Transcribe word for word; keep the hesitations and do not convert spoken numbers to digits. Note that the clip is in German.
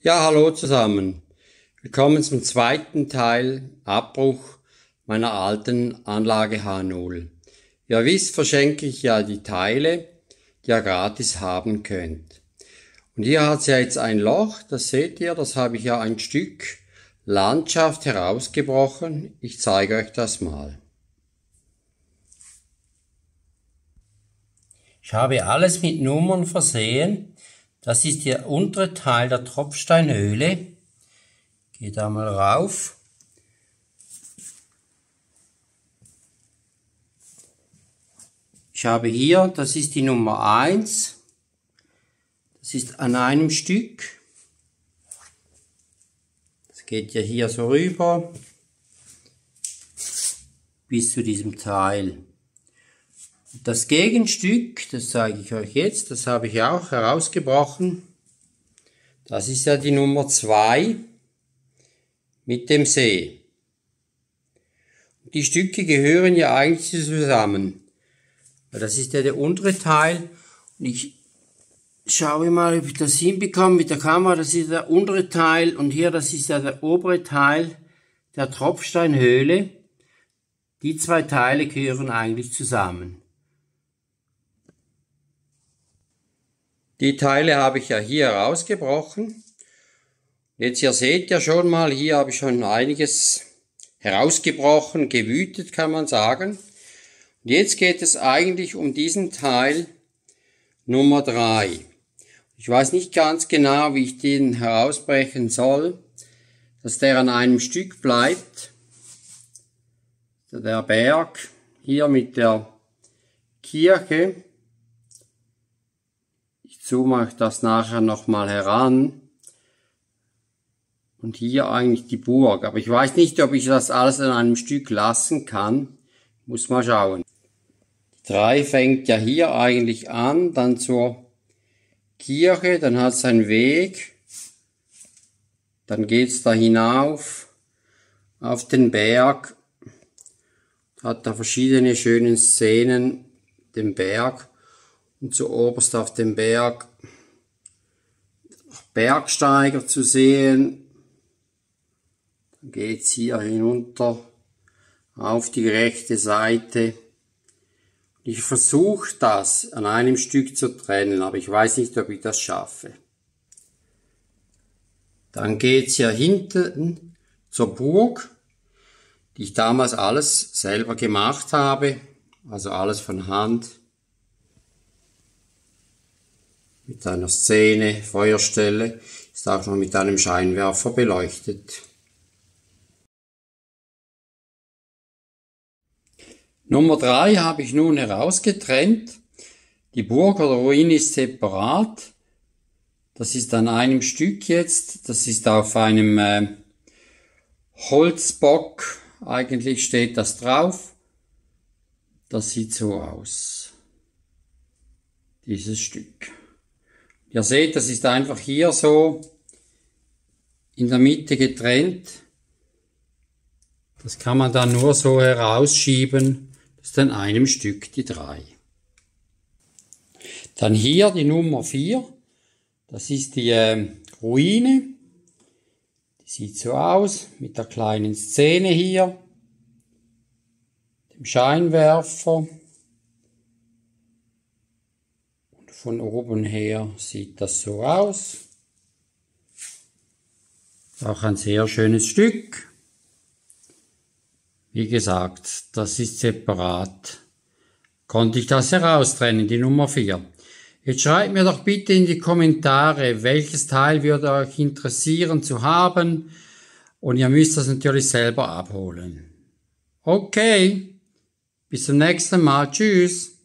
Ja, hallo zusammen. Willkommen zum zweiten Teil Abbruch meiner alten Anlage H null. Wie ihr wisst, verschenke ich ja die Teile, die ihr gratis haben könnt. Und hier hat es ja jetzt ein Loch, das seht ihr, das habe ich ja ein Stück Landschaft herausgebrochen. Ich zeige euch das mal. Ich habe alles mit Nummern versehen. Das ist der untere Teil der Tropfsteinhöhle. Geht da mal rauf. Ich habe hier, das ist die Nummer eins. Das ist an einem Stück. Das geht ja hier so rüber bis zu diesem Teil. Das Gegenstück, das zeige ich euch jetzt, das habe ich auch herausgebrochen. Das ist ja die Nummer zwei mit dem See. Die Stücke gehören ja eigentlich zusammen. Das ist ja der untere Teil. Und ich schaue mal, ob ich das hinbekomme mit der Kamera. Das ist der untere Teil und hier, das ist ja der obere Teil der Tropfsteinhöhle. Die zwei Teile gehören eigentlich zusammen. Die Teile habe ich ja hier rausgebrochen. Jetzt ihr seht ja schon mal, hier habe ich schon einiges herausgebrochen, gewütet kann man sagen. Und jetzt geht es eigentlich um diesen Teil Nummer drei. Ich weiß nicht ganz genau, wie ich den herausbrechen soll, dass der an einem Stück bleibt. Der Berg hier mit der Kirche. Ich zoome euch das nachher nochmal heran. Und hier eigentlich die Burg. Aber ich weiß nicht, ob ich das alles an einem Stück lassen kann. Muss mal schauen. Die drei fängt ja hier eigentlich an, dann zur Kirche, dann hat es einen Weg. Dann geht's da hinauf auf den Berg. Hat da verschiedene schöne Szenen, den Berg. Und zuoberst auf dem Berg Bergsteiger zu sehen. Dann geht's hier hinunter auf die rechte Seite. Ich versuche das an einem Stück zu trennen, aber ich weiß nicht, ob ich das schaffe. Dann geht's hier hinten zur Burg, die ich damals alles selber gemacht habe, also alles von Hand. Mit einer Szene, Feuerstelle, ist auch noch mit einem Scheinwerfer beleuchtet. Nummer drei habe ich nun herausgetrennt. Die Burg oder Ruine ist separat. Das ist an einem Stück jetzt. Das ist auf einem äh, Holzbock. Eigentlich steht das drauf. Das sieht so aus. Dieses Stück. Ihr seht, das ist einfach hier so in der Mitte getrennt. Das kann man dann nur so herausschieben. Das ist an einem Stück die drei. Dann hier die Nummer vier. Das ist die äh, Ruine. Die sieht so aus mit der kleinen Szene hier. Dem Scheinwerfer. Von oben her sieht das so aus. Auch ein sehr schönes Stück. Wie gesagt, das ist separat. Konnte ich das heraustrennen, die Nummer vier. Jetzt schreibt mir doch bitte in die Kommentare, welches Teil würde euch interessieren zu haben. Und ihr müsst das natürlich selber abholen. Okay, bis zum nächsten Mal. Tschüss.